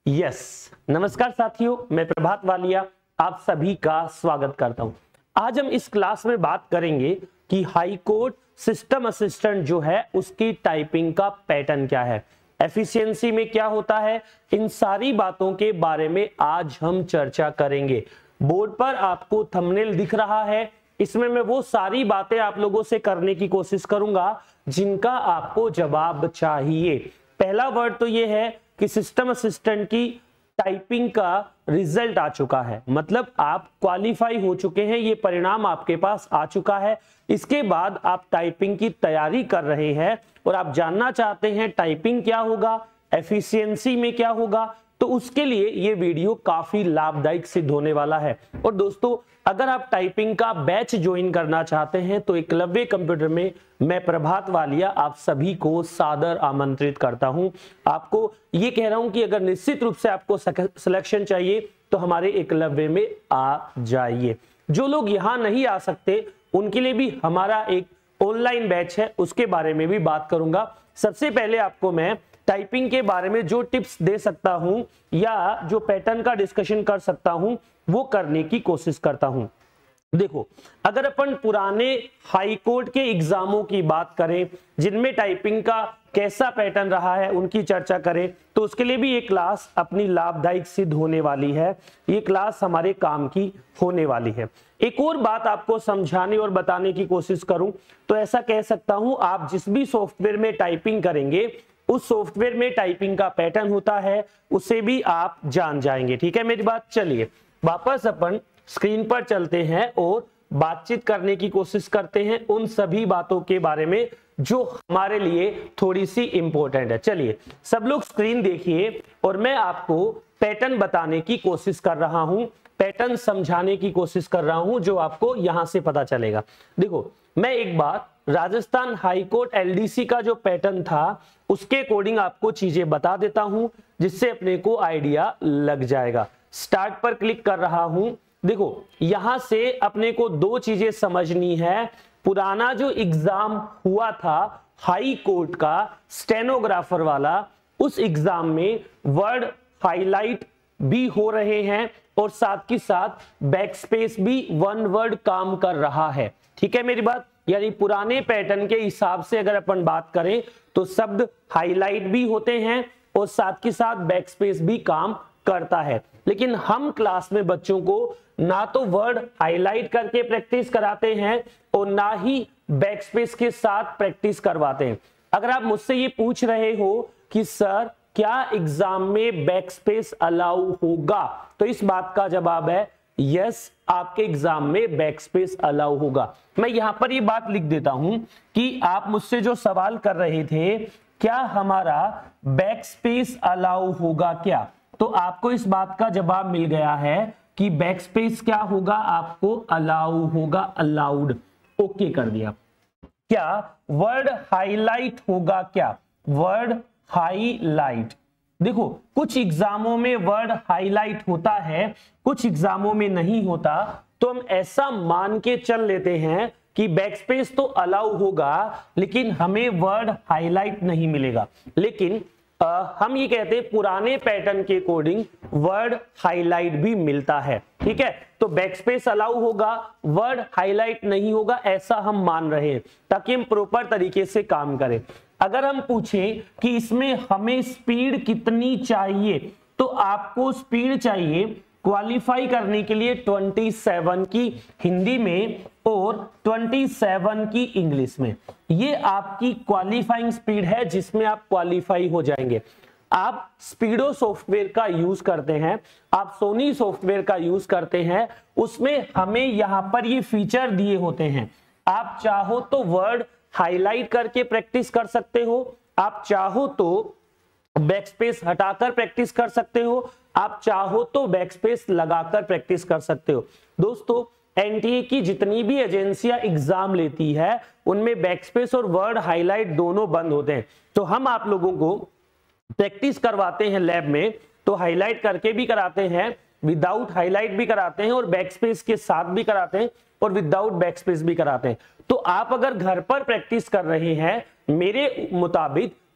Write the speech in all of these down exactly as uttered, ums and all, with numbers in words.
Yes नमस्कार साथियों, मैं प्रभात वालिया आप सभी का स्वागत करता हूं। आज हम इस क्लास में बात करेंगे कि हाई कोर्ट सिस्टम असिस्टेंट जो है उसकी टाइपिंग का पैटर्न क्या है, एफिशिएंसी में क्या होता है, इन सारी बातों के बारे में आज हम चर्चा करेंगे। बोर्ड पर आपको थंबनेल दिख रहा है, इसमें मैं वो सारी बातें आप लोगों से करने की कोशिश करूंगा जिनका आपको जवाब चाहिए। पहला वर्ड तो ये है कि सिस्टम असिस्टेंट की टाइपिंग का रिजल्ट आ चुका है, मतलब आप क्वालिफाई हो चुके हैं, ये परिणाम आपके पास आ चुका है। इसके बाद आप टाइपिंग की तैयारी कर रहे हैं और आप जानना चाहते हैं टाइपिंग क्या होगा, एफिशिएंसी में क्या होगा, तो उसके लिए ये वीडियो काफी लाभदायक सिद्ध होने वाला है। और दोस्तों, अगर आप टाइपिंग का बैच ज्वाइन करना चाहते हैं तो एकलव्य कंप्यूटर में मैं प्रभात वालिया आप सभी को सादर आमंत्रित करता हूं। आपको ये कह रहा हूं कि अगर निश्चित रूप से आपको सिलेक्शन चाहिए तो हमारे एकलव्य में आ जाइए। जो लोग यहां नहीं आ सकते उनके लिए भी हमारा एक ऑनलाइन बैच है, उसके बारे में भी बात करूंगा। सबसे पहले आपको मैं टाइपिंग के बारे में जो टिप्स दे सकता हूं या जो पैटर्न का डिस्कशन कर सकता हूं वो करने की कोशिश करता हूं। देखो, अगर अपन पुराने हाई कोर्ट के एग्जामों की बात करें जिनमें टाइपिंग का कैसा पैटर्न रहा है उनकी चर्चा करें तो उसके लिए भी ये क्लास अपनी लाभदायक सिद्ध होने वाली है। ये क्लास हमारे काम की होने वाली है। एक और बात आपको समझाने और बताने की कोशिश करूं तो ऐसा कह सकता हूं, आप जिस भी सॉफ्टवेयर में टाइपिंग करेंगे उस सॉफ्टवेयर में टाइपिंग का पैटर्न होता है, उसे भी आप जान जाएंगे। ठीक है मेरी बात। चलिए वापस अपन स्क्रीन पर चलते हैं और बातचीत करने की कोशिश करते हैं उन सभी बातों के बारे में जो हमारे लिए थोड़ी सी इंपॉर्टेंट है। चलिए सब लोग स्क्रीन देखिए और मैं आपको पैटर्न बताने की कोशिश कर रहा हूं, पैटर्न समझाने की कोशिश कर रहा हूं जो आपको यहां से पता चलेगा। देखो, मैं एक बार राजस्थान हाई कोर्ट एलडीसी का जो पैटर्न था उसके अकॉर्डिंग आपको चीजें बता देता हूं जिससे अपने को आइडिया लग जाएगा। स्टार्ट पर क्लिक कर रहा हूं। देखो, यहां से अपने को दो चीजें समझनी है। पुराना जो एग्जाम हुआ था हाई कोर्ट का स्टेनोग्राफर वाला, उस एग्जाम में वर्ड हाईलाइट भी हो रहे हैं और साथ ही साथ बैकस्पेस भी वन वर्ड काम कर रहा है। ठीक है मेरी बात। यानी पुराने पैटर्न के हिसाब से अगर अपन बात करें तो शब्द हाईलाइट भी होते हैं और साथ ही साथ बैकस्पेस भी काम करता है। लेकिन हम क्लास में बच्चों को ना तो वर्ड हाईलाइट करके प्रैक्टिस कराते हैं और ना ही बैकस्पेस के साथ प्रैक्टिस करवाते हैं। अगर आप मुझसे ये पूछ रहे हो कि सर क्या एग्जाम में बैकस्पेस अलाउ होगा, तो इस बात का जवाब है यस, आपके एग्जाम में बैकस्पेस अलाउ होगा। मैं यहां पर ये बात लिख देता हूं कि आप मुझसे जो सवाल कर रहे थे क्या हमारा बैकस्पेस अलाउ होगा क्या, तो आपको इस बात का जवाब मिल गया है कि बैकस्पेस क्या होगा, आपको अलाउ होगा, अलाउड। ओके कर दिया। क्या वर्ड हाईलाइट होगा, क्या वर्ड हाईलाइट। देखो, कुछ एग्जामों में वर्ड हाईलाइट होता है, कुछ एग्जामों में नहीं होता, तो हम ऐसा मान के चल लेते हैं कि बैकस्पेस तो अलाउ होगा लेकिन हमें वर्ड हाईलाइट नहीं मिलेगा। लेकिन आ, हम ये कहते हैं पुराने पैटर्न के अकॉर्डिंग वर्ड हाईलाइट भी मिलता है। ठीक है, तो बैकस्पेस अलाउ होगा, वर्ड हाईलाइट नहीं होगा, ऐसा हम मान रहे हैं ताकि हम प्रॉपर तरीके से काम करें। अगर हम पूछें कि इसमें हमें स्पीड कितनी चाहिए, तो आपको स्पीड चाहिए क्वालिफाई करने के लिए सत्ताईस की हिंदी में और सत्ताईस की इंग्लिश में। ये आपकी क्वालिफाइंग स्पीड है जिसमें आप क्वालिफाई हो जाएंगे। आप स्पीडो सॉफ्टवेयर का यूज करते हैं, आप सोनी सॉफ्टवेयर का यूज करते हैं, उसमें हमें यहां पर ये फीचर दिए होते हैं। आप चाहो तो वर्ड हाईलाइट करके प्रैक्टिस कर सकते हो, आप चाहो तो बैकस्पेस हटाकर प्रैक्टिस कर सकते हो, आप चाहो तो बैकस्पेस लगाकर प्रैक्टिस कर सकते हो। दोस्तों, एनटीए की जितनी भी एजेंसियां एग्जाम लेती है उनमें बैकस्पेस और वर्ड हाईलाइट दोनों बंद होते हैं। तो हम आप लोगों को प्रैक्टिस करवाते हैं लैब में, तो हाईलाइट करके भी कराते हैं, विदाउट हाईलाइट भी कराते हैं और बैकस्पेस के साथ भी कराते हैं और विदाउट बैकस्पेस भी कराते हैं। तो आप अगर घर पर प्रैक्टिस कर रहे हैं मेरे मुताबिक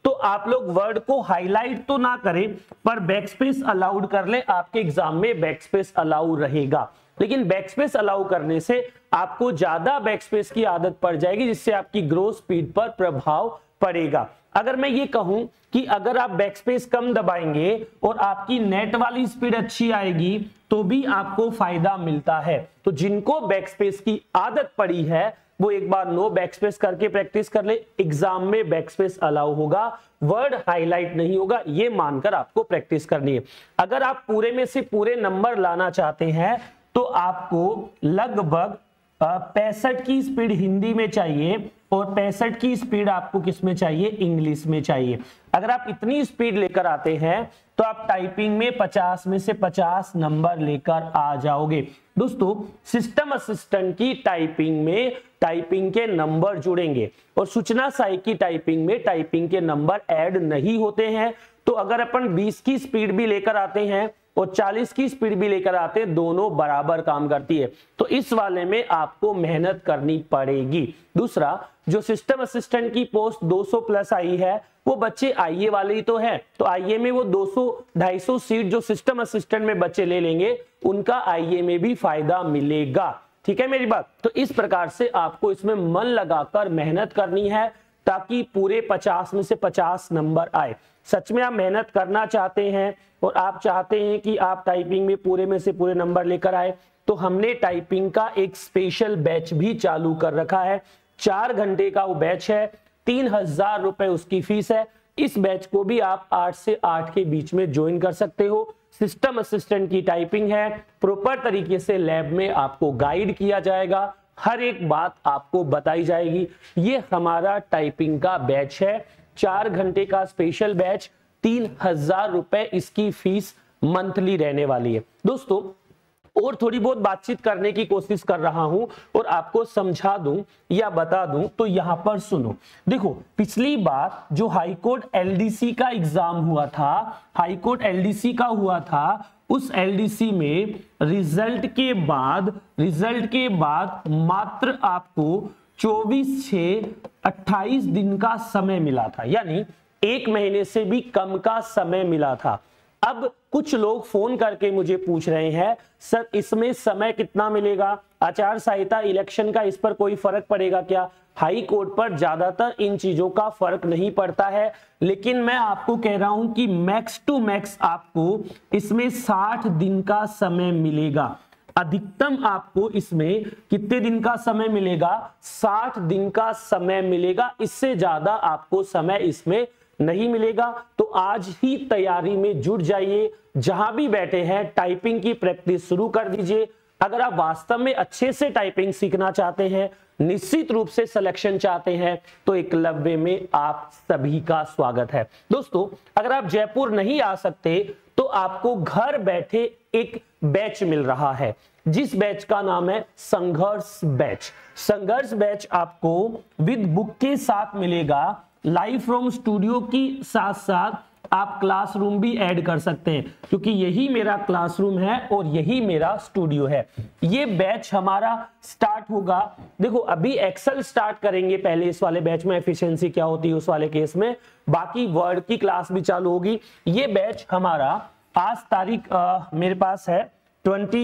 तो आप लोग वर्ड को हाईलाइट तो ना करें पर बैकस्पेस अलाउड कर ले, आपके एग्जाम में बैकस्पेस अलाउ रहेगा। लेकिन बैकस्पेस अलाउ करने से आपको ज्यादा बैकस्पेस की आदत पड़ जाएगी, जिससे आपकी ग्रोथ स्पीड पर प्रभाव पड़ेगा। अगर मैं ये कहूं कि अगर आप बैकस्पेस कम दबाएंगे और आपकी नेट वाली स्पीड अच्छी आएगी तो भी आपको फायदा मिलता है। तो जिनको बैकस्पेस की आदत पड़ी है वो एक बार नो बैकस्पेस करके प्रैक्टिस कर ले, एग्जाम में बैकस्पेस अलाउ होगा, वर्ड हाईलाइट नहीं होगा, ये मानकर आपको प्रैक्टिस करनी है। अगर आप पूरे में से पूरे नंबर लाना चाहते हैं तो आपको लगभग पैंसठ की स्पीड हिंदी में चाहिए और पैंसठ की स्पीड आपको किस में चाहिए, इंग्लिश में चाहिए। अगर आप इतनी स्पीड लेकर आते हैं तो आप टाइपिंग में पचास में से पचास नंबर लेकर आ जाओगे। दोस्तों सिस्टम असिस्टेंट की टाइपिंग में टाइपिंग के नंबर जुड़ेंगे और सूचना सहायक की टाइपिंग में टाइपिंग के नंबर ऐड नहीं होते हैं। तो अगर अपन बीस की स्पीड भी लेकर आते हैं और चालीस की स्पीड भी लेकर आते हैं, दोनों बराबर काम करती है। तो इस वाले में आपको मेहनत करनी पड़ेगी। दूसरा, जो सिस्टम असिस्टेंट की पोस्ट दो सौ प्लस आई है वो बच्चे आईए वाले ही तो है, तो आईए में वो दो सौ ढाई सौ सीट जो सिस्टम असिस्टेंट में बच्चे ले लेंगे उनका आईए में भी फायदा मिलेगा। ठीक है मेरी बात। तो इस प्रकार से आपको इसमें मन लगाकर मेहनत करनी है ताकि पूरे पचास में से पचास नंबर आए। सच में आप मेहनत करना चाहते हैं और आप चाहते हैं कि आप टाइपिंग में पूरे में से पूरे नंबर लेकर आए, तो हमने टाइपिंग का एक स्पेशल बैच भी चालू कर रखा है। चार घंटे का वो बैच है, तीन हजार रुपए उसकी फीस है। इस बैच को भी आप आठ से आठ के बीच में ज्वाइन कर सकते हो। सिस्टम असिस्टेंट की टाइपिंग है, प्रॉपर तरीके से लैब में आपको गाइड किया जाएगा, हर एक बात आपको बताई जाएगी। ये हमारा टाइपिंग का बैच है, चार घंटे का स्पेशल बैच, तीन हजार रुपए इसकी फीस मंथली रहने वाली है। दोस्तों और थोड़ी बहुत बातचीत करने की कोशिश कर रहा हूं और आपको समझा दूं या बता दूं, तो यहां पर सुनो। देखो पिछली बार जो हाईकोर्ट एलडीसी का एग्जाम हुआ था, हाईकोर्ट एलडीसी का हुआ था, उस एलडीसी में रिजल्ट के बाद रिजल्ट के बाद मात्र आपको चौबीस छह अट्ठाईस दिन का समय मिला था, यानी एक महीने से भी कम का समय मिला था। अब कुछ लोग फोन करके मुझे पूछ रहे हैं सर इसमें समय कितना मिलेगा, आचार संहिता इलेक्शन का इस पर कोई फर्क पड़ेगा क्या? हाई कोर्ट पर ज्यादातर इन चीजों का फर्क नहीं पड़ता है, लेकिन मैं आपको कह रहा हूं कि मैक्स टू मैक्स आपको इसमें साठ दिन का समय मिलेगा। अधिकतम आपको इसमें कितने दिन का समय मिलेगा? साठ दिन का समय मिलेगा, इससे ज्यादा आपको समय इसमें नहीं मिलेगा। तो आज ही तैयारी में जुट जाइए, जहां भी बैठे हैं टाइपिंग की प्रैक्टिस शुरू कर दीजिए। अगर आप वास्तव में अच्छे से टाइपिंग सीखना चाहते हैं, निश्चित रूप से सिलेक्शन चाहते हैं, तो एकलव्य में आप सभी का स्वागत है। दोस्तों अगर आप जयपुर नहीं आ सकते तो आपको घर बैठे एक बैच मिल रहा है, जिस बैच का नाम है संघर्ष बैच। संघर्ष बैच आपको विद बुक के साथ मिलेगा, लाइव फ्रॉम स्टूडियो की साथ साथ आप क्लासरूम भी ऐड कर सकते हैं, क्योंकि यही मेरा क्लासरूम है और यही मेरा स्टूडियो है। ये बैच हमारा स्टार्ट होगा, देखो अभी एक्सेल स्टार्ट करेंगे पहले इस वाले बैच में, एफिशिएंसी क्या होती है उस वाले केस में, बाकी वर्ड की क्लास भी चालू होगी। ये बैच हमारा आज तारीख आ, मेरे पास है ट्वेंटी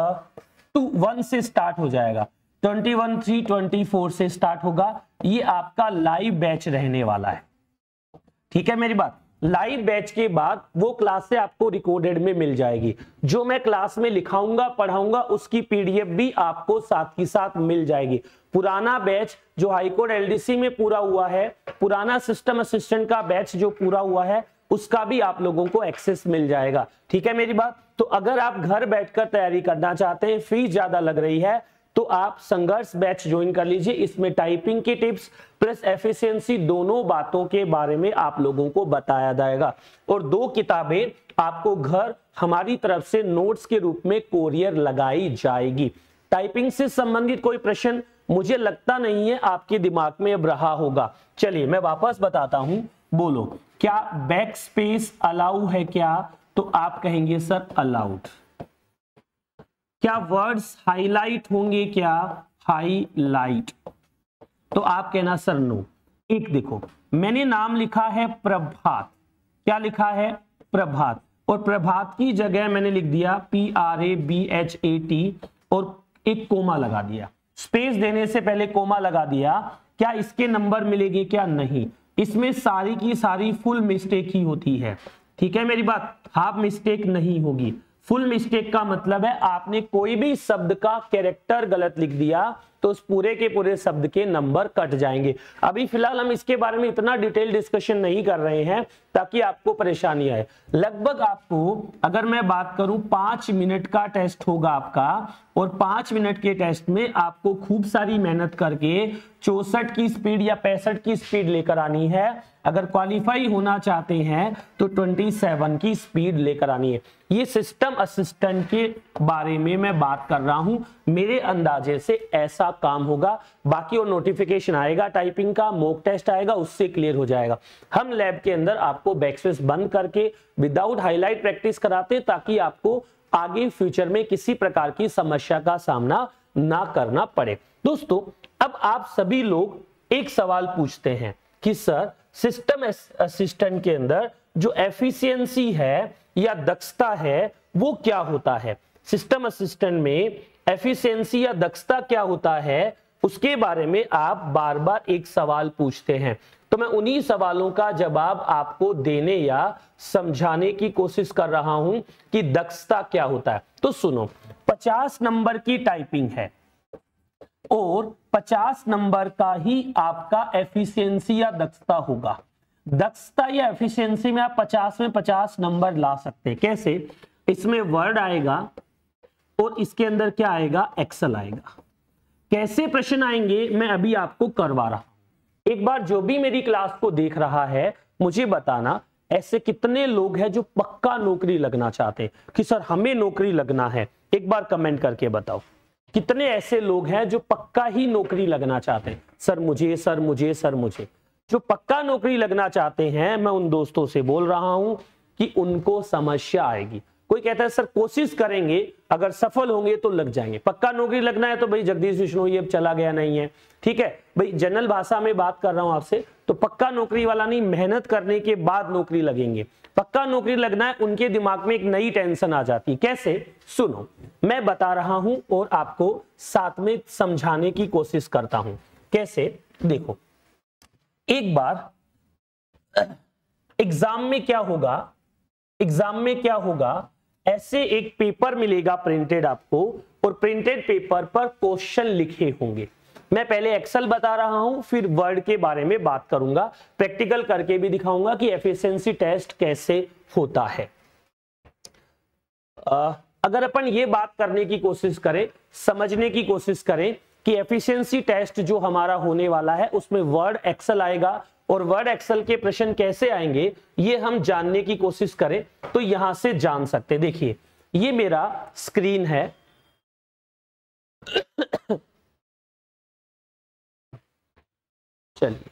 टू वन से स्टार्ट हो जाएगा, twenty one three twenty four से स्टार्ट होगा। ये आपका लाइव बैच रहने वाला है, ठीक है मेरी बात। लाइव बैच के बाद वो क्लास से आपको रिकॉर्डेड में मिल जाएगी, जो मैं क्लास में लिखाऊंगा पढ़ाऊंगा उसकी पीडीएफ भी आपको साथ ही साथ मिल जाएगी। पुराना बैच जो हाईकोर्ट एलडीसी में पूरा हुआ है, पुराना सिस्टम असिस्टेंट का बैच जो पूरा हुआ है, उसका भी आप लोगों को एक्सेस मिल जाएगा, ठीक है मेरी बात। तो अगर आप घर बैठकर तैयारी करना चाहते हैं, फीस ज्यादा लग रही है, तो आप संघर्ष बैच ज्वाइन कर लीजिए। इसमें टाइपिंग की टिप्स प्लस एफिशिएंसी दोनों बातों के बारे में आप लोगों को बताया जाएगा, और दो किताबें आपको घर हमारी तरफ से नोट्स के रूप में कोरियर लगाई जाएगी। टाइपिंग से संबंधित कोई प्रश्न मुझे लगता नहीं है आपके दिमाग में अब रहा होगा। चलिए मैं वापस बताता हूं, बोलो क्या बैक स्पेस अलाउ है क्या? तो आप कहेंगे सर अलाउड। क्या वर्ड्स हाईलाइट होंगे क्या? हाईलाइट। तो आप कहना सर नो। एक देखो मैंने नाम लिखा है प्रभात, क्या लिखा है प्रभात, और प्रभात की जगह मैंने लिख दिया P R A B H A T और एक कोमा लगा दिया। स्पेस देने से पहले कोमा लगा दिया। क्या इसके नंबर मिलेंगे? क्या नहीं, इसमें सारी की सारी फुल मिस्टेक ही होती है। ठीक है मेरी बात, हाफ मिस्टेक नहीं होगी। फुल मिस्टेक का मतलब है आपने कोई भी शब्द का कैरेक्टर गलत लिख दिया तो उस पूरे के पूरे शब्द के नंबर कट जाएंगे। अभी फिलहाल हम इसके बारे में इतना डिटेल डिस्कशन नहीं कर रहे हैं ताकि आपको परेशानी आए। लगभग आपको अगर मैं बात करूं पांच मिनट का टेस्ट होगा आपका, और पांच मिनट के टेस्ट में आपको खूब सारी मेहनत करके चौसठ की स्पीड या पैंसठ की स्पीड लेकर आनी है। अगर क्वालिफाई होना चाहते हैं तो सत्ताईस की स्पीड लेकर आनी है। ये सिस्टम असिस्टेंट के बारे में मैं बात कर रहा हूं, मेरे अंदाजे से ऐसा काम होगा। बाकी और नोटिफिकेशन आएगा, टाइपिंग का मॉक टेस्ट आएगा, उससे क्लियर हो जाएगा। हम लैब के अंदर आपको बैकस्पेस बंद करके विदाउट हाईलाइट प्रैक्टिस कराते ताकि आपको आगे फ्यूचर में किसी प्रकार की समस्या का सामना ना करना पड़े। दोस्तों अब आप सभी लोग एक सवाल पूछते हैं कि सर सिस्टम असिस्टेंट के अंदर जो एफिशिएंसी है या दक्षता है वो क्या होता है? सिस्टम असिस्टेंट में एफिशिएंसी या दक्षता क्या होता है, उसके बारे में आप बार बार एक सवाल पूछते हैं। तो मैं उन्हीं सवालों का जवाब आपको देने या समझाने की कोशिश कर रहा हूं कि दक्षता क्या होता है। तो सुनो, पचास नंबर की टाइपिंग है और पचास नंबर का ही आपका एफिशिएंसी या दक्षता होगा। दक्षता या एफिशिएंसी में आप पचास में पचास नंबर ला सकते हैं। कैसे? इसमें वर्ड आएगा और इसके अंदर क्या आएगा? एक्सेल आएगा। कैसे प्रश्न आएंगे मैं अभी आपको करवा रहा हूं। एक बार जो भी मेरी क्लास को देख रहा है मुझे बताना, ऐसे कितने लोग हैं जो पक्का नौकरी लगना चाहते हैं कि सर हमें नौकरी लगना है। एक बार कमेंट करके बताओ कितने ऐसे लोग हैं जो पक्का ही नौकरी लगना चाहते हैं। सर मुझे, सर मुझे, सर मुझे। जो पक्का नौकरी लगना चाहते हैं मैं उन दोस्तों से बोल रहा हूं कि उनको समस्या आएगी। कोई कहता है सर कोशिश करेंगे, अगर सफल होंगे तो लग जाएंगे। पक्का नौकरी लगना है तो भाई जगदीश बिश्नोई अब चला गया नहीं है, ठीक है भाई, जनरल भाषा में बात कर रहा हूं आपसे। तो पक्का नौकरी वाला नहीं, मेहनत करने के बाद नौकरी लगेंगे। पक्का नौकरी लगना है उनके दिमाग में एक नई टेंशन आ जाती है। कैसे? सुनो, मैं बता रहा हूं और आपको साथ में समझाने की कोशिश करता हूं। कैसे? देखो, एक बार एग्जाम में क्या होगा, एग्जाम में क्या होगा, ऐसे एक पेपर मिलेगा प्रिंटेड आपको, और प्रिंटेड पेपर पर क्वेश्चन लिखे होंगे। मैं पहले एक्सेल बता रहा हूं, फिर वर्ड के बारे में बात करूंगा, प्रैक्टिकल करके भी दिखाऊंगा कि एफिशिएंसी टेस्ट कैसे होता है। आ, अगर अपन ये बात करने की कोशिश करें, समझने की कोशिश करें कि एफिशिएंसी टेस्ट जो हमारा होने वाला है उसमें वर्ड एक्सेल आएगा, और वर्ड एक्सेल के प्रश्न कैसे आएंगे ये हम जानने की कोशिश करें तो यहां से जान सकते। देखिए ये मेरा स्क्रीन है, चलिए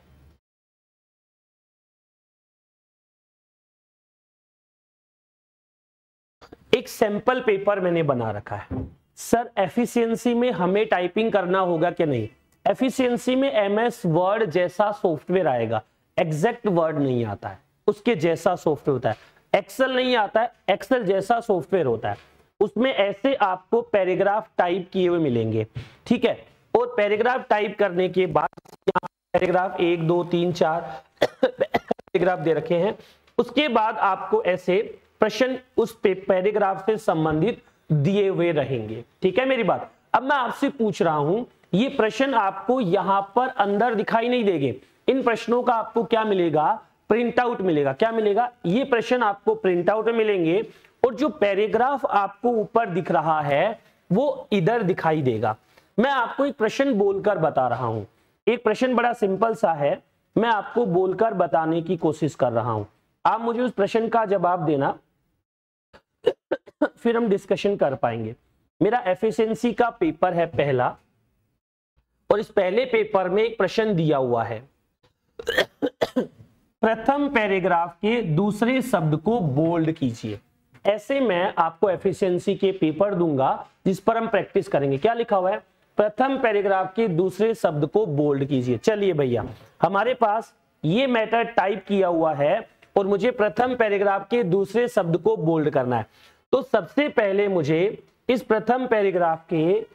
एक सैंपल पेपर मैंने बना रखा है। सर एफिशिएंसी में हमें टाइपिंग करना होगा कि नहीं? एफिशिएंसी में एमएस वर्ड जैसा सॉफ्टवेयर आएगा, एग्जैक्ट वर्ड नहीं आता है, उसके जैसा सॉफ्टवेयर होता है। एक्सेल नहीं आता है, एक्सेल जैसा सॉफ्टवेयर होता है। उसमें ऐसे आपको पैराग्राफ टाइप किए हुए मिलेंगे, ठीक है। और पैराग्राफ टाइप करने के बाद यहाँ पैराग्राफ एक दो तीन चार पैराग्राफ दे रखे हैं। उसके बाद आपको ऐसे प्रश्न उस पैराग्राफ से संबंधित दिए हुए रहेंगे, ठीक है मेरी बात। अब मैं आपसे पूछ रहा हूं, ये प्रश्न आपको यहां पर अंदर दिखाई नहीं देंगे। इन प्रश्नों का आपको क्या मिलेगा? प्रिंट आउट मिलेगा। क्या मिलेगा? ये प्रश्न आपको प्रिंट आउट में मिलेंगे, और जो पैराग्राफ आपको ऊपर दिख रहा है वो इधर दिखाई देगा। मैं आपको एक प्रश्न बोलकर बता रहा हूं। एक प्रश्न बड़ा सिंपल सा है, मैं आपको बोलकर बताने की कोशिश कर रहा हूं। आप मुझे उस प्रश्न का जवाब देना, फिर हम डिस्कशन कर पाएंगे। मेरा एफिशिएंसी का पेपर है पहला, और इस पहले पेपर में एक प्रश्न दिया हुआ है, प्रथम पैराग्राफ के दूसरे शब्द को बोल्ड कीजिए। ऐसे मैं आपको एफिशिएंसी के पेपर दूंगा जिस पर हम प्रैक्टिस करेंगे। क्या लिखा हुआ है? प्रथम पैराग्राफ के दूसरे शब्द को बोल्ड कीजिए। चलिए भैया, हमारे पास ये मैटर टाइप किया हुआ है और मुझे प्रथम पैराग्राफ के दूसरे शब्द को बोल्ड करना है। तो सबसे पहले मुझे इस प्रथम पैराग्राफ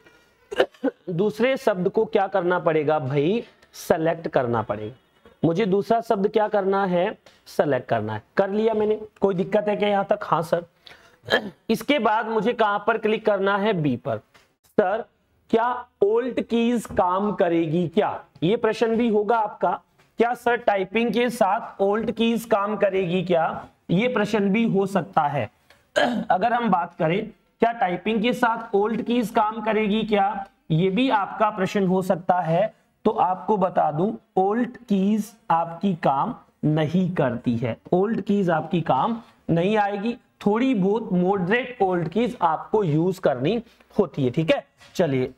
के दूसरे शब्द को क्या करना पड़ेगा भाई, सेलेक्ट करना पड़ेगा। मुझे दूसरा शब्द क्या करना है, सेलेक्ट करना है। कर लिया मैंने, कोई दिक्कत है क्या यहां तक? हाँ सर। इसके बाद मुझे कहां पर क्लिक करना है, बी पर। सर क्या ओल्ट कीज काम करेगी क्या? ये प्रश्न भी होगा आपका, क्या सर टाइपिंग के साथ ओल्ट कीज काम करेगी क्या? ये प्रश्न भी हो सकता है। अगर हम बात करें क्या टाइपिंग के साथ ओल्ट कीज काम करेगी क्या, ये भी आपका प्रश्न हो सकता है। तो आपको बता दूं, ओल्ट कीज आपकी काम नहीं करती है, ओल्ट कीज आपकी काम नहीं आएगी। थोड़ी बहुत मॉडरेट ओल्ट कीज आपको यूज करनी होती है, ठीक है। चलिए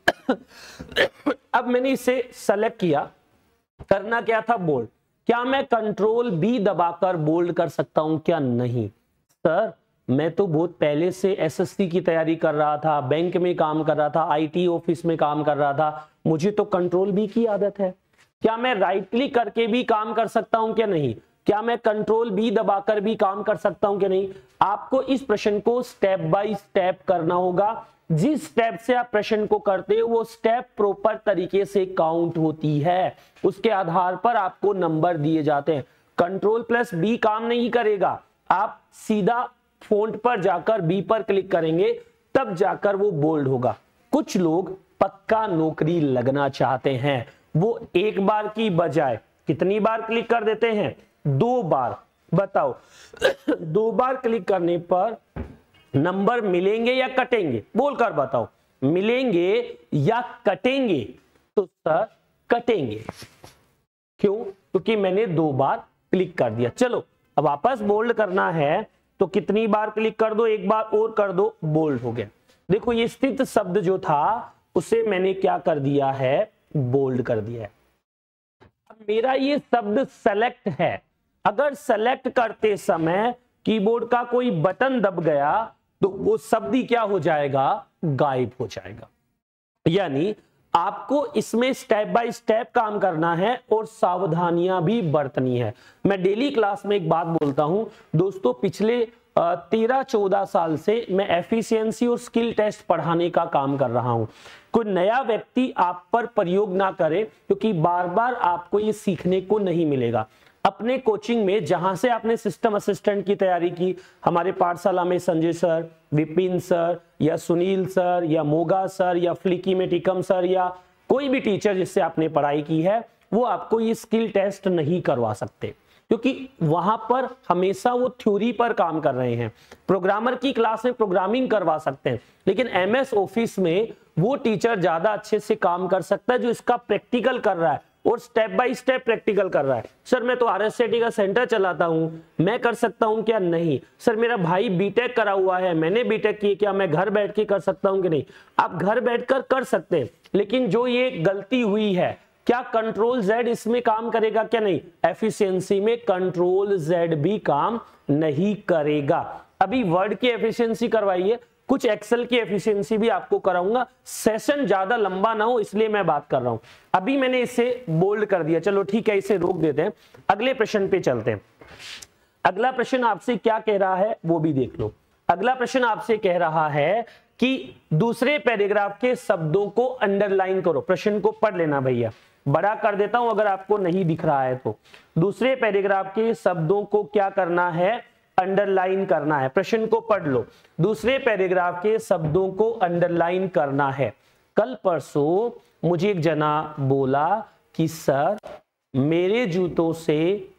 अब मैंने इसे सेलेक्ट किया, करना क्या था, बोल्ड। क्या मैं कंट्रोल बी दबाकर बोल्ड कर सकता हूं क्या? नहीं सर, मैं तो बहुत पहले से एसएससी की तैयारी कर रहा था, बैंक में काम कर रहा था, आईटी ऑफिस में काम कर रहा था, मुझे तो कंट्रोल बी की आदत है। क्या मैं राइट क्लिक करके भी काम कर सकता हूं क्या? नहीं। क्या मैं कंट्रोल बी दबाकर भी काम कर सकता हूं क्या? नहीं। आपको इस प्रश्न को स्टेप बाय स्टेप करना होगा। जिस स्टेप से आप प्रश्न को करते हो वो स्टेप प्रॉपर तरीके से काउंट होती है, उसके आधार पर आपको नंबर दिए जाते हैं। कंट्रोल प्लस बी काम नहीं करेगा, आप सीधा फॉन्ट पर जाकर बी पर क्लिक करेंगे तब जाकर वो बोल्ड होगा। कुछ लोग पक्का नौकरी लगना चाहते हैं, वो एक बार की बजाय कितनी बार क्लिक कर देते हैं? दो बार। बताओ दो बार क्लिक करने पर नंबर मिलेंगे या कटेंगे? बोलकर बताओ, मिलेंगे या कटेंगे? तो सर कटेंगे। क्यों? क्योंकि मैंने दो बार क्लिक कर दिया। चलो अब वापस बोल्ड करना है तो कितनी बार क्लिक कर दो? एक बार और कर दो, बोल्ड हो गया। देखो ये स्थित शब्द जो था उसे मैंने क्या कर दिया है, बोल्ड कर दिया है। अब मेरा ये शब्द सेलेक्ट है, अगर सेलेक्ट करते समय कीबोर्ड का कोई बटन दब गया तो वो शब्द ही क्या हो जाएगा, गायब हो जाएगा। यानी आपको इसमें स्टेप बाय स्टेप काम करना है और सावधानियां भी बरतनी है। मैं डेली क्लास में एक बात बोलता हूं दोस्तों, पिछले तेरह चौदह साल से मैं एफिशिएंसी और स्किल टेस्ट पढ़ाने का काम कर रहा हूं। कोई नया व्यक्ति आप पर प्रयोग ना करे, क्योंकि बार बार आपको ये सीखने को नहीं मिलेगा। अपने कोचिंग में जहां से आपने सिस्टम असिस्टेंट की तैयारी की, हमारे पाठशाला में संजय सर, विपिन सर या सुनील सर या मोगा सर या फ्लिकी में टिकम सर या कोई भी टीचर जिससे आपने पढ़ाई की है, वो आपको ये स्किल टेस्ट नहीं करवा सकते, क्योंकि वहां पर हमेशा वो थ्योरी पर काम कर रहे हैं। प्रोग्रामर की क्लास में प्रोग्रामिंग करवा सकते हैं, लेकिन एमएस ऑफिस में वो टीचर ज्यादा अच्छे से काम कर सकता है जो इसका प्रैक्टिकल कर रहा है और स्टेप बाय स्टेप प्रैक्टिकल कर रहा है। सर मैं तो आरएससीटी का सेंटर चलाता हूं, मैं कर सकता हूं क्या? नहीं। सर मेरा भाई बीटेक करा हुआ है, मैंने बीटेक की, क्या मैं घर बैठ के कर सकता हूं कि नहीं? आप घर बैठकर कर सकते हैं, लेकिन जो ये गलती हुई है, क्या कंट्रोल जेड इसमें काम करेगा क्या? नहीं। एफिशिएंसी में कंट्रोल जेड भी काम नहीं करेगा। अभी वर्ड की एफिशिएंसी करवाइए, कुछ एक्सेल की एफिशिएंसी भी आपको कराऊंगा। सेशन ज्यादा लंबा ना हो इसलिए मैं बात कर रहा हूं। अभी मैंने इसे बोल्ड कर दिया, चलो ठीक है, इसे रोक देते हैं, अगले प्रश्न पे चलते हैं। अगला प्रश्न आपसे क्या कह रहा है वो भी देख लो। अगला प्रश्न आपसे कह रहा है कि दूसरे पैराग्राफ के शब्दों को अंडरलाइन करो। प्रश्न को पढ़ लेना भैया, बड़ा कर देता हूं अगर आपको नहीं दिख रहा है तो। दूसरे पैराग्राफ के शब्दों को क्या करना है, अंडरलाइन करना है। प्रश्न को पढ़ लो, दूसरे पैराग्राफ के शब्दों को अंडरलाइन करना है। कल परसों मुझे एक जना बोला कि सर मेरे जूतों से,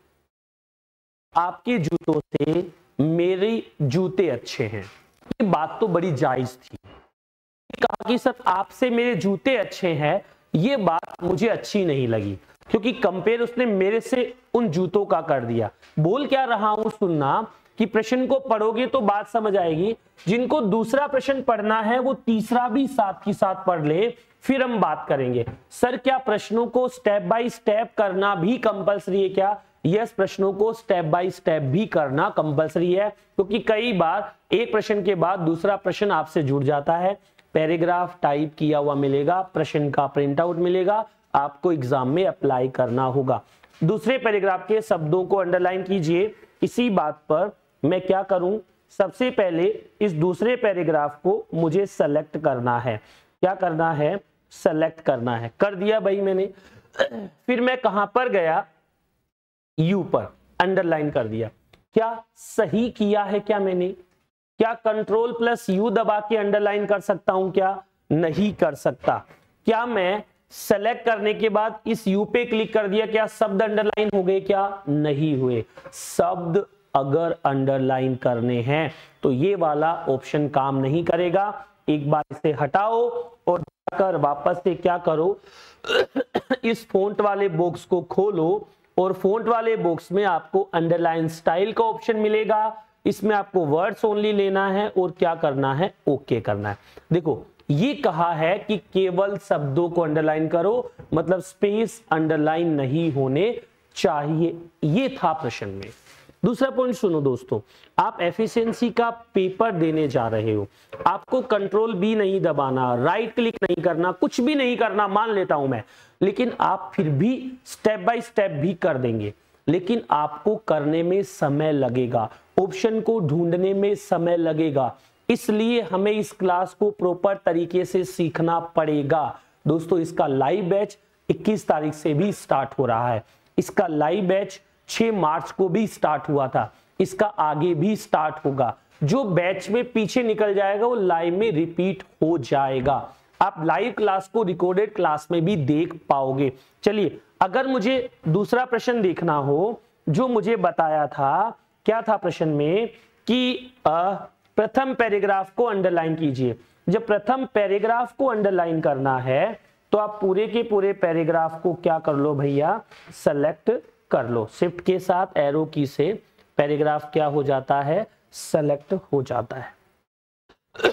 आपके जूतों से मेरे जूते अच्छे हैं। ये बात तो बड़ी जायज थी। कहा कि सर आपसे मेरे जूते अच्छे हैं, ये बात मुझे अच्छी नहीं लगी, क्योंकि कंपेयर उसने मेरे से उन जूतों का कर दिया। बोल क्या रहा हूं सुनना, कि प्रश्न को पढ़ोगे तो बात समझ आएगी। जिनको दूसरा प्रश्न पढ़ना है वो तीसरा भी साथ ही साथ पढ़ ले, फिर हम बात करेंगे। सर क्या प्रश्नों को स्टेप बाय स्टेप करना भी कंपलसरी है क्या? यस, प्रश्नों को स्टेप बाय स्टेप भी करना कंपलसरी है, क्योंकि कई बार एक प्रश्न के बाद दूसरा प्रश्न आपसे जुड़ जाता है। पैराग्राफ टाइप किया हुआ मिलेगा, प्रश्न का प्रिंट आउट मिलेगा, आपको एग्जाम में अप्लाई करना होगा। दूसरे पैराग्राफ के शब्दों को अंडरलाइन कीजिए। इसी बात पर मैं क्या करूं, सबसे पहले इस दूसरे पैराग्राफ को मुझे सेलेक्ट करना है। क्या करना है? सेलेक्ट करना है। कर दिया भाई मैंने। फिर मैं कहां पर गया? यू पर, अंडरलाइन कर दिया। क्या सही किया है क्या मैंने? क्या कंट्रोल प्लस यू दबा के अंडरलाइन कर सकता हूं क्या? नहीं कर सकता। क्या मैं सेलेक्ट करने के बाद इस यू पे क्लिक कर दिया, क्या शब्द अंडरलाइन हो गए क्या? नहीं हुए। शब्द अगर अंडरलाइन करने हैं तो ये वाला ऑप्शन काम नहीं करेगा। एक बार इसे हटाओ और जाकर वापस से क्या करो, इस फॉन्ट वाले बॉक्स को खोलो और फॉन्ट वाले बॉक्स में आपको अंडरलाइन स्टाइल का ऑप्शन मिलेगा। इसमें आपको वर्ड्स ओनली लेना है और क्या करना है? ओके करना है। देखो ये कहा है कि केवल शब्दों को अंडरलाइन करो, मतलब स्पेस अंडरलाइन नहीं होने चाहिए। ये था प्रश्न में। दूसरा पॉइंट सुनो दोस्तों, आप एफिशिएंसी का पेपर देने जा रहे हो, आपको कंट्रोल बी नहीं दबाना, राइट क्लिक नहीं करना, कुछ भी नहीं करना, मान लेता हूं मैं, लेकिन आप फिर भी स्टेप बाय स्टेप भी कर देंगे, लेकिन आपको करने में समय लगेगा, ऑप्शन को ढूंढने में समय लगेगा। इसलिए हमें इस क्लास को प्रॉपर तरीके से सीखना पड़ेगा। दोस्तों इसका लाइव बैच इक्कीस तारीख से भी स्टार्ट हो रहा है। इसका लाइव बैच छह मार्च को भी स्टार्ट हुआ था, इसका आगे भी स्टार्ट होगा। जो बैच में पीछे निकल जाएगा वो लाइव में रिपीट हो जाएगा। आप लाइव क्लास को रिकॉर्डेड क्लास में भी देख पाओगे। चलिए, अगर मुझे दूसरा प्रश्न देखना हो, जो मुझे बताया था, क्या था प्रश्न में कि आ, प्रथम पैराग्राफ को अंडरलाइन कीजिए। जब प्रथम पैराग्राफ को अंडरलाइन करना है तो आप पूरे के पूरे पैराग्राफ को क्या कर लो भैया? सेलेक्ट कर लो। शिफ्ट के साथ एरो की से पैराग्राफ क्या हो जाता है? सेलेक्ट हो जाता है।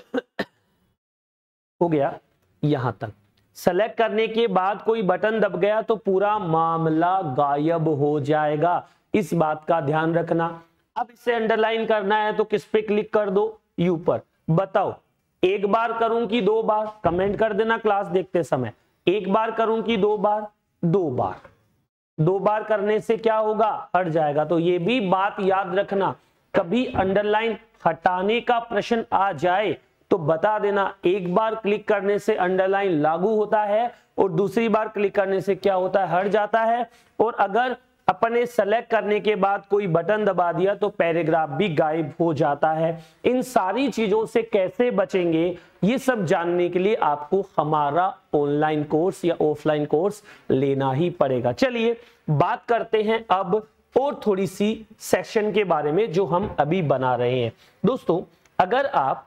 हो गया यहां तक। सेलेक्ट करने के बाद कोई बटन दब गया तो पूरा मामला गायब हो जाएगा, इस बात का ध्यान रखना। अब इसे अंडरलाइन करना है तो किस पे क्लिक कर दो? यू पर। बताओ एक बार करूं कि दो बार? कमेंट कर देना क्लास देखते समय। एक बार करूं कि दो बार? दो बार। दो बार करने से क्या होगा? हट जाएगा। तो ये भी बात याद रखना, कभी अंडरलाइन हटाने का प्रश्न आ जाए तो बता देना, एक बार क्लिक करने से अंडरलाइन लागू होता है और दूसरी बार क्लिक करने से क्या होता है? हट जाता है। और अगर अपने सेलेक्ट करने के बाद कोई बटन दबा दिया तो पैराग्राफ भी गायब हो जाता है। इन सारी चीजों से कैसे बचेंगे, ये सब जानने के लिए आपको हमारा ऑनलाइन कोर्स या ऑफलाइन कोर्स लेना ही पड़ेगा। चलिए बात करते हैं अब और थोड़ी सी सेक्शन के बारे में जो हम अभी बना रहे हैं। दोस्तों अगर आप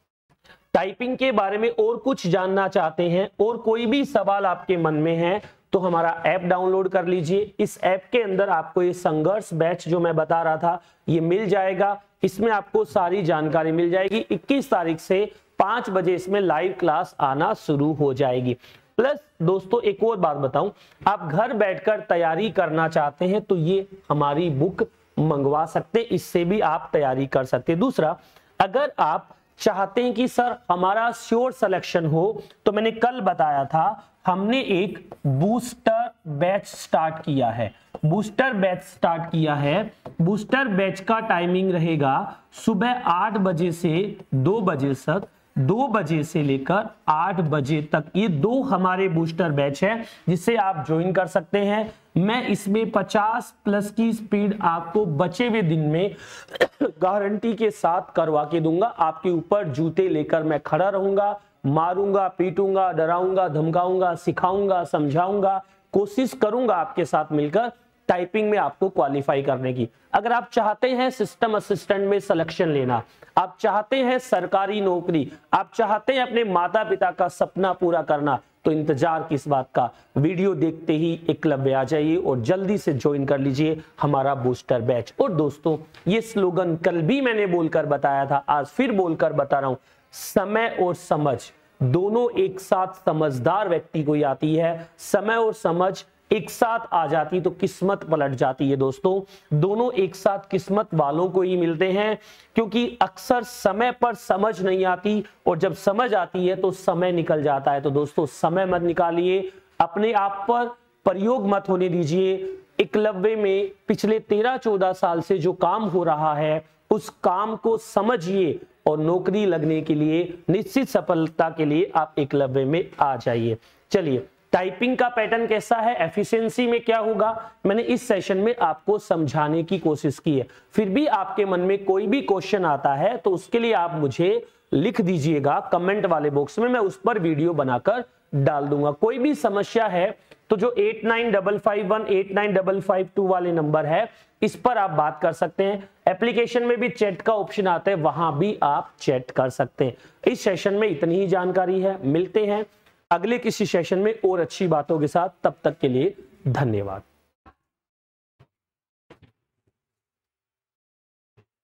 टाइपिंग के बारे में और कुछ जानना चाहते हैं और कोई भी सवाल आपके मन में है तो हमारा ऐप डाउनलोड कर लीजिए। इस ऐप के अंदर आपको ये संघर्ष बैच जो मैं बता रहा था ये मिल जाएगा। इसमें आपको सारी जानकारी मिल जाएगी। इक्कीस तारीख से पांच बजे इसमें लाइव क्लास आना शुरू हो जाएगी। प्लस दोस्तों एक और बात बताऊं, आप घर बैठकर तैयारी करना चाहते हैं तो ये हमारी बुक मंगवा सकते, इससे भी आप तैयारी कर सकते। दूसरा, अगर आप चाहते हैं कि सर हमारा श्योर सिलेक्शन हो, तो मैंने कल बताया था हमने एक बूस्टर बैच स्टार्ट किया है। बूस्टर बैच स्टार्ट किया है। बूस्टर बैच का टाइमिंग रहेगा सुबह आठ बजे से दो बजे तक, दो बजे से लेकर आठ बजे तक। ये दो हमारे बूस्टर बैच है जिसे आप ज्वाइन कर सकते हैं। मैं इसमें पचास प्लस की स्पीड आपको बचे हुए दिन में गारंटी के साथ करवा के दूंगा। आपके ऊपर जूते लेकर मैं खड़ा रहूंगा, मारूंगा, पीटूंगा, डराऊंगा, धमकाऊंगा, सिखाऊंगा, समझाऊंगा, कोशिश करूंगा आपके साथ मिलकर टाइपिंग में आपको क्वालिफाई करने की। अगर आप चाहते हैं सिस्टम असिस्टेंट में सिलेक्शन लेना, आप चाहते हैं सरकारी नौकरी, आप चाहते हैं अपने माता पिता का सपना पूरा करना, तो इंतजार किस बात का, वीडियो देखते ही एक क्लब में आ जाइए और जल्दी से ज्वाइन कर लीजिए हमारा बूस्टर बैच। और दोस्तों ये स्लोगन कल भी मैंने बोलकर बताया था, आज फिर बोलकर बता रहा हूं, समय और समझ दोनों एक साथ समझदार व्यक्ति को आती है। समय और समझ एक साथ आ जाती तो किस्मत पलट जाती है दोस्तों। दोनों एक साथ किस्मत वालों को ही मिलते हैं, क्योंकि अक्सर समय पर समझ नहीं आती और जब समझ आती है तो समय निकल जाता है। तो दोस्तों समय मत निकालिए, अपने आप पर प्रयोग मत होने दीजिए। एकलव्य में पिछले तेरह चौदह साल से जो काम हो रहा है उस काम को समझिए और नौकरी लगने के लिए, निश्चित सफलता के लिए आप एकलव्य में आ जाइए। चलिए, टाइपिंग का पैटर्न कैसा है, एफिशिएंसी में क्या होगा, मैंने इस सेशन में आपको समझाने की कोशिश की है। फिर भी आपके मन में कोई भी क्वेश्चन आता है तो उसके लिए आप मुझे लिख दीजिएगा कमेंट वाले बॉक्स में, मैं उस पर वीडियो बनाकर डाल दूंगा। कोई भी समस्या है तो जो eight nine double five one eight nine double five two वाले नंबर है, इस पर आप बात कर सकते हैं। एप्लीकेशन में भी चैट का ऑप्शन आता है, वहां भी आप चैट कर सकते हैं। इस सेशन में इतनी ही जानकारी है, मिलते हैं अगले किसी सेशन में और अच्छी बातों के साथ। तब तक के लिए धन्यवाद।